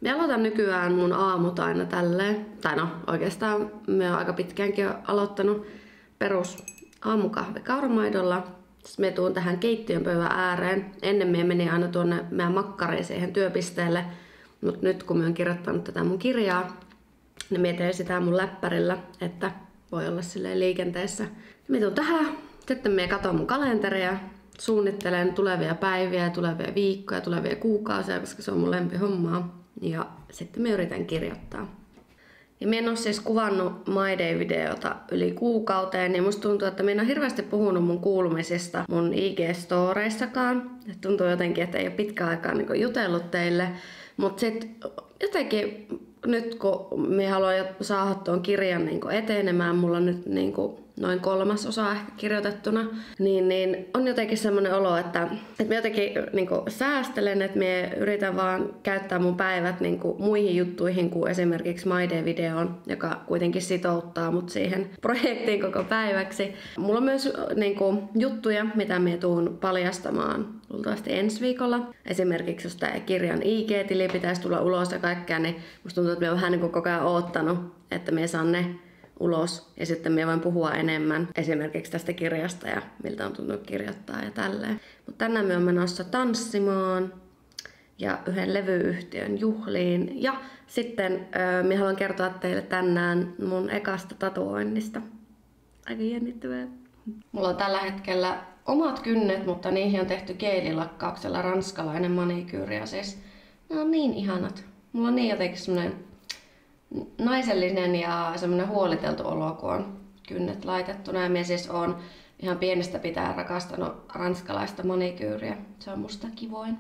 Mä aloitan nykyään mun aamut aina tälleen. Tai no, oikeastaan mä oon aika pitkäänkin jo aloittanut perus aamukahvi kauramaidolla. Sitten mä tuun tähän keittiön pöydän ääreen. Ennen mä menin aina tuonne meidän makkariin siihen työpisteelle. Mut nyt kun mä oon kirjoittanut tätä mun kirjaa, niin mä teen sitä mun läppärillä, että voi olla silleen liikenteessä. Mä tuun tähän, sitten mä katson mun kalenteria, suunnittelen tulevia päiviä, tulevia viikkoja, tulevia kuukausia, koska se on mun lempihommaa. Ja sitten mä yritän kirjoittaa. Ja mä en oo siis kuvannut My Day-videota yli kuukauteen, niin musta tuntuu, että mä en oo hirveästi puhunut mun kuulumisista mun IG-storeissakaan. Et tuntuu jotenkin, että ei oo pitkään aikaa niin jutellut teille. Mut sit jotenkin nyt kun mä haluan saada tuon kirjan niin etenemään, mulla on nyt niin noin 1/3 ehkä kirjoitettuna, niin on jotenkin semmoinen olo, että mä jotenkin niin säästelen, että mä yritän vaan käyttää mun päivät niin muihin juttuihin kuin esimerkiksi My Day-videoon, joka kuitenkin sitouttaa mut siihen projektiin koko päiväksi. Mulla on myös niin juttuja, mitä mä tuun paljastamaan luultavasti ensi viikolla. Esimerkiksi jos tää kirjan IG-tili pitäisi tulla ulos ja kaikkea, niin musta tuntuu, että mä oon vähän niin koko ajan oottanut, että mä saan ne ulos ja sitten minä voin puhua enemmän esimerkiksi tästä kirjasta ja miltä on tuntunut kirjoittaa ja tälleen. Mutta tänään minä olen menossa tanssimaan ja yhden levyyhtiön juhliin ja sitten minä haluan kertoa teille tänään mun ekasta tatuoinnista. Aika jännittävää. Mulla on tällä hetkellä omat kynnet, mutta niihin on tehty geelilakkauksella ranskalainen manikyyri ja siis ne on niin ihanat. Mulla on niin jotenkin semmonen naisellinen ja semmoinen huoliteltu olo, kun on kynnet laitettuna. Ja minä siis oon ihan pienestä pitäen rakastanut ranskalaista manikyyriä. Se on musta kivoin.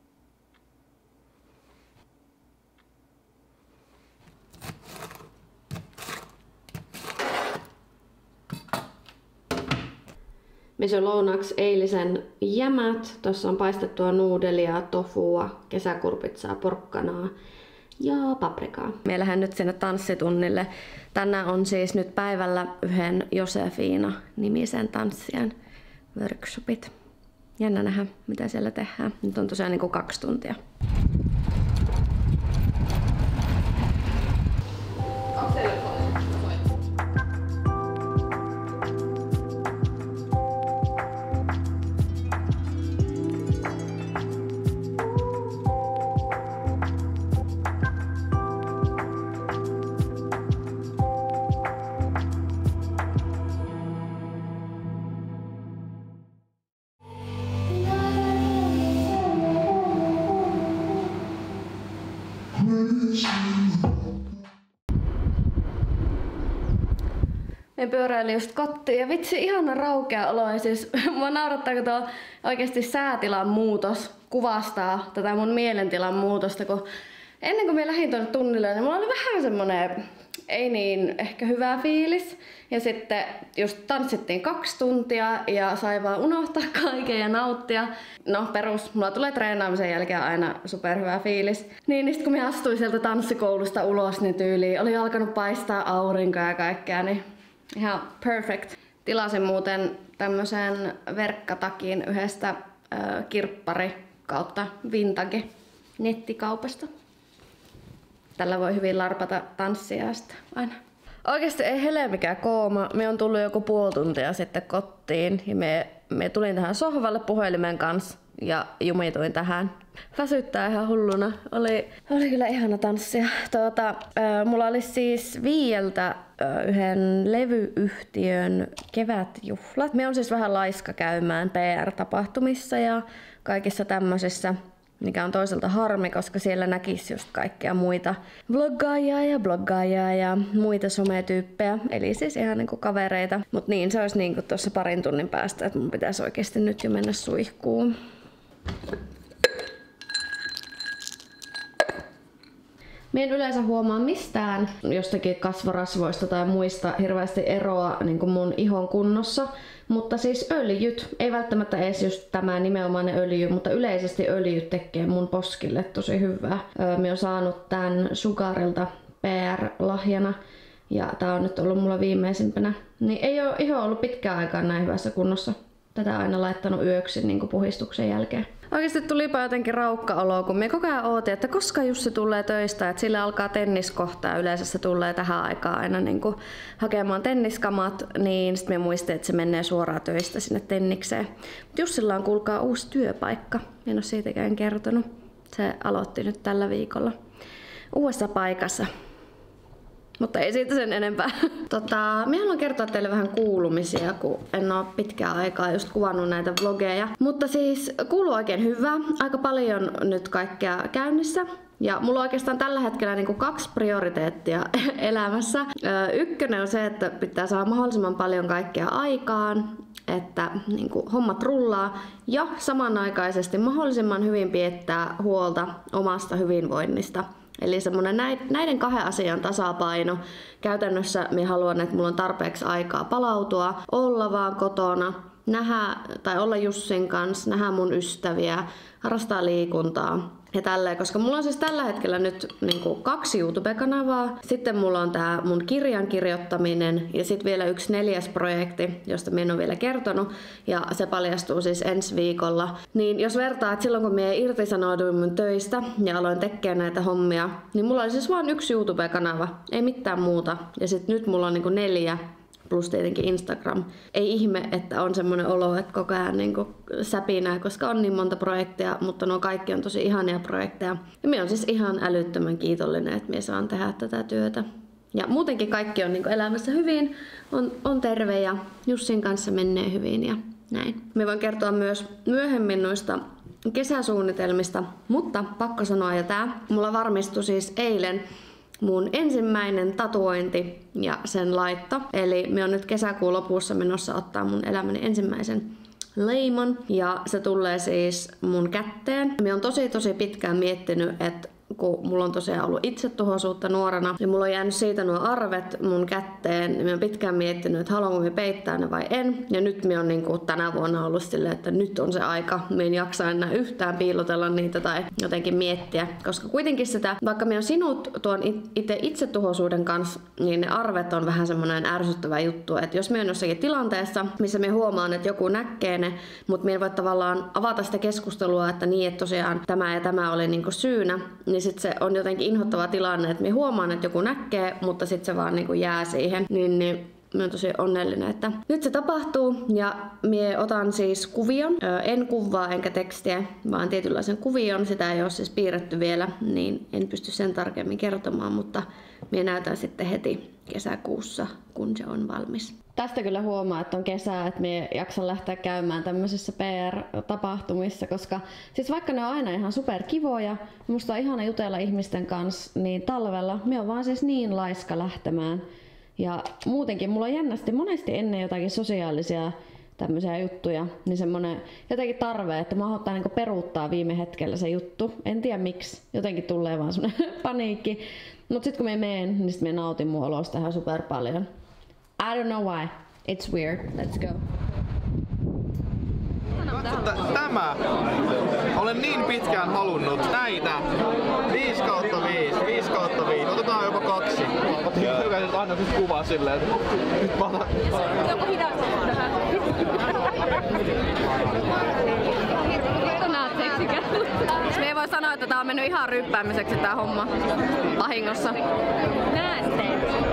Minä söin lounaaksi eilisen jämät. Tuossa on paistettua nuudelia, tofua, kesäkurpitsaa, porkkanaa ja paprikaa. Me lähden nyt sinne tanssitunnille. Tänään on siis nyt päivällä yhden Josefina-nimisen tanssijan workshopit. Jännä nähdä, mitä siellä tehdään. Nyt on tosiaan 2 tuntia. Me pyöräilin just kotiin ja vitsi ihana raukea olo ja siis mua naurattaa, kun tuo oikeesti säätilan muutos kuvastaa tätä mun mielentilan muutosta, kun ennen kuin me lähdin tuonne tunnille, niin mulla oli vähän semmonen ei niin ehkä hyvä fiilis. Ja sitten just tanssittiin 2 tuntia ja sai vaan unohtaa kaiken ja nauttia. No perus, mulla tulee treenaamisen jälkeen aina superhyvä fiilis. Niin sit kun mä astuin sieltä tanssikoulusta ulos, niin tyyliin oli alkanut paistaa aurinko ja kaikkea, niin ihan perfect. Tilasin muuten tämmösen verkkatakin yhdestä kirppari kautta vintage nettikaupasta. Tällä voi hyvin larpata tanssia sitä aina. Oikeesti ei hele mikään kooma. Me on tullut joku 0,5 tuntia sitten kotiin ja me tulin tähän sohvalle puhelimen kanssa ja jumituin tähän. Väsyttää ihan hulluna. Oli kyllä ihana tanssia. Mulla oli siis 5 yhden levyyhtiön kevätjuhlat. Me on siis vähän laiska käymään PR-tapahtumissa ja kaikissa tämmöisissä, mikä on toisaalta harmi, koska siellä näkisi just kaikkia muita vloggaajia ja muita sometyyppejä. Eli siis ihan niinku kavereita. Mut niin, se olisi niinku tuossa 2 tunnin päästä, että mun pitäisi oikeesti nyt jo mennä suihkuun. Mä en yleensä huomaa mistään jostakin kasvorasvoista tai muista hirveästi eroa niin kuin mun ihon kunnossa. Mutta siis öljyt, ei välttämättä edes just tämä nimenomainen öljy, mutta yleisesti öljyt tekee mun poskille tosi hyvää. Mä oon saanut tän Sugarilta PR-lahjana ja tää on nyt ollut mulla viimeisimpänä. Niin ei oo iho ollut pitkään aikaan näin hyvässä kunnossa. Tätä aina laittanut yöksi niin kuin puhistuksen jälkeen. Oikeasti tulipa jotenkin raukka-olo, kun me koko ajan ootin, että koska Jussi tulee töistä, että sille alkaa tenniskohta ja yleensä se tulee tähän aikaan aina niin kuin hakemaan tenniskamat, niin sitten me muistin, että se menee suoraan töistä sinne tennikseen. Mutta Jussilla on kuulkaa uusi työpaikka, en ole siitäkään kertonut. Se aloitti nyt tällä viikolla uudessa paikassa. Mutta ei siitä sen enempää. Minä haluan kertoa teille vähän kuulumisia, kun en ole pitkään aikaa just kuvannut näitä vlogeja. Mutta siis kuuluu oikein hyvä. Aika paljon nyt kaikkea käynnissä. Ja mulla on oikeastaan tällä hetkellä niin kuin 2 prioriteettia elämässä. Ykkönen on se, että pitää saada mahdollisimman paljon kaikkea aikaan, että niin kuin hommat rullaa. Ja samanaikaisesti mahdollisimman hyvin piettää huolta omasta hyvinvoinnista. Eli semmoinen näiden 2 asian tasapaino. Käytännössä minä haluan, että mulla on tarpeeksi aikaa palautua, olla vaan kotona, nähdä tai olla Jussin kanssa, nähdä mun ystäviä, harrastaa liikuntaa ja tälleen, koska mulla on siis tällä hetkellä nyt niin kuin 2 YouTube-kanavaa. Sitten mulla on tää mun kirjan kirjoittaminen ja sitten vielä yksi 4. projekti, josta minä en ole vielä kertonut. Ja se paljastuu siis ensi viikolla. Niin jos vertaa, että silloin kun minä irtisanouduin mun töistä ja aloin tekemään näitä hommia, niin mulla oli siis vain 1 YouTube-kanava, ei mitään muuta. Ja sitten nyt mulla on niin kuin 4. Plus tietenkin Instagram. Ei ihme, että on semmoinen olo, että koko ajan niin säpinää, koska on niin monta projekteja, mutta nuo kaikki on tosi ihania projekteja. Ja minä on siis ihan älyttömän kiitollinen, että minä saan tehdä tätä työtä. Ja muutenkin kaikki on niin elämässä hyvin, on terve ja Jussin kanssa menee hyvin ja näin. Me voin kertoa myös myöhemmin noista kesäsuunnitelmista, mutta pakko sanoa jo tää. Mulla varmistui siis eilen mun ensimmäinen tatuointi ja sen laitto. Eli me on nyt kesäkuun lopussa menossa ottaa mun elämäni ensimmäisen leimon. Ja se tulee siis mun kätteen. Me on tosi pitkään miettinyt, että kun mulla on tosiaan ollut itsetuhoisuutta nuorena ja mulla on jäänyt siitä nuo arvet mun kätteen, niin mä oon pitkään miettinyt, että haluanko mä peittää ne vai en. Ja nyt mä oon niin kuin tänä vuonna ollut silleen, että nyt on se aika. Mä en jaksa enää yhtään piilotella niitä tai jotenkin miettiä. Koska kuitenkin sitä, vaikka mä oon sinut tuon itse itsetuhoisuuden kanssa, niin ne arvet on vähän semmoinen ärsyttävä juttu. Että jos mä oon jossakin tilanteessa, missä mä huomaan, että joku näkee ne, mutta mä en voi tavallaan avata sitä keskustelua, että niin, että tosiaan tämä ja tämä oli niin kuin syynä, niin sitten se on jotenkin inhottava tilanne, että minä huomaan, että joku näkee, mutta sitten se vaan niin jää siihen. Niin minä olen tosi onnellinen, että nyt se tapahtuu ja minä otan siis kuvion. En kuvaa enkä tekstiä, vaan tietynlaisen kuvion. Sitä ei ole siis piirretty vielä, niin en pysty sen tarkemmin kertomaan, mutta minä näytän sitten heti kesäkuussa, kun se on valmis. Tästä kyllä huomaa, että on kesää, että minä jaksan lähteä käymään tämmöisissä PR-tapahtumissa, koska siis vaikka ne on aina ihan superkivoja, musta on ihana jutella ihmisten kanssa, niin talvella minä on vaan siis niin laiska lähtemään. Ja muutenkin mulla on jännästi monesti ennen jotakin sosiaalisia tämmöisiä juttuja, niin semmonen jotenkin tarve, että mä haluan niinku peruuttaa viime hetkellä se juttu. En tiedä miksi, jotenkin tulee vaan semmonen paniikki. Mut sit kun mä menen, niin sit mä nautin mun olosta ihan super paljon. I don't know why. It's weird. Let's go. Tämä. Olen niin pitkään halunnut näitä. 5/5. Otetaan jopa 2. Jokaisen anna sit kuvaa silleen, että nyt mä otan. Joku hidasta. Näet seksikäs. Me ei voi sanoa, että tää on mennyt ihan ryppäämiseksi tää homma. Vahingossa. Näette.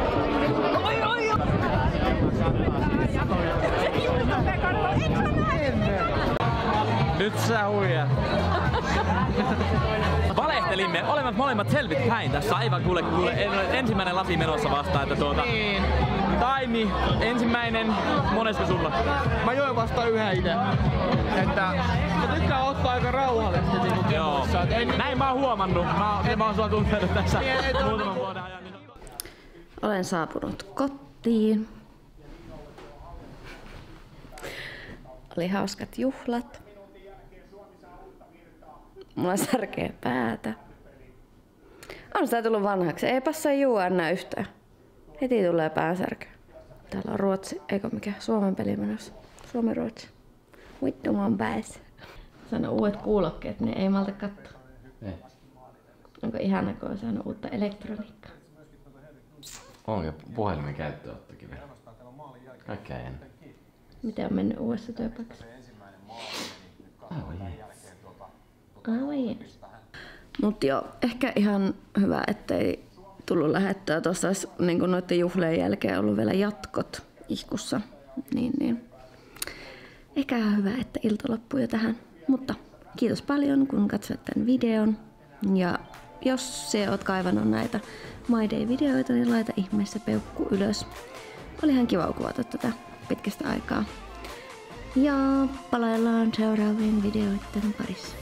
Nyt sä huijat. Valehtelimme, olevat molemmat selvit päin tässä aivan kuule ensimmäinen lasi menossa vastaan, että Niin. Taimi, ensimmäinen, monesko sulla? Mä join vasta 1 ite. Että mä tykkään ottaa aika rauhallisesti niinku kemuissa. Näin mä oon huomannut. Mä oon sua tuntenut tässä muutaman vuoden ajan. Olen saapunut kotiin. Oli hauskat juhlat. Mulla särkee päätä. On sitä tullut vanhaksi. Ei passaa juua enää yhtään. Heti tulee päänsärky. Täällä on Ruotsi, eikö mikä Suomen peli menossa. Suomi-Ruotsi. Vittu mä oon päässä. Sano uudet kuulokkeet, niin ei malta katsoa. Onko ihana, kun on saanut uutta elektroniikkaa? Onko puhelimen käyttöönottokin vielä? Kaikkea ennen. Miten on mennyt uudessa työpaikassa? Aivan jees. Aivan jees. Mut joo, ehkä ihan hyvä, ettei tullut lähettöä. Tuossa olisi niin noiden juhlien jälkeen ollut vielä jatkot ihkussa. Niin. Ehkä ihan hyvä, että ilta loppui jo tähän. Mutta kiitos paljon, kun katsoit tämän videon. Ja jos sä oot kaivannut näitä My Day-videoita, niin laita ihmeessä peukku ylös. Oli ihan kiva kuvata tätä pitkästä aikaa. Ja palaillaan seuraavien videoiden parissa.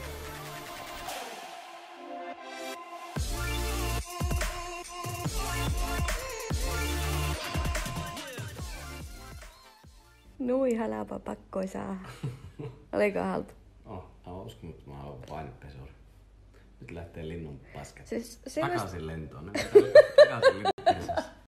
Nui halapa pakkoisaa. Oliko halpa? Uskon, mutta mä oon painepesuri. Nyt lähtee linnun pasket. Siis takaisin lentoon. Takaisin linnun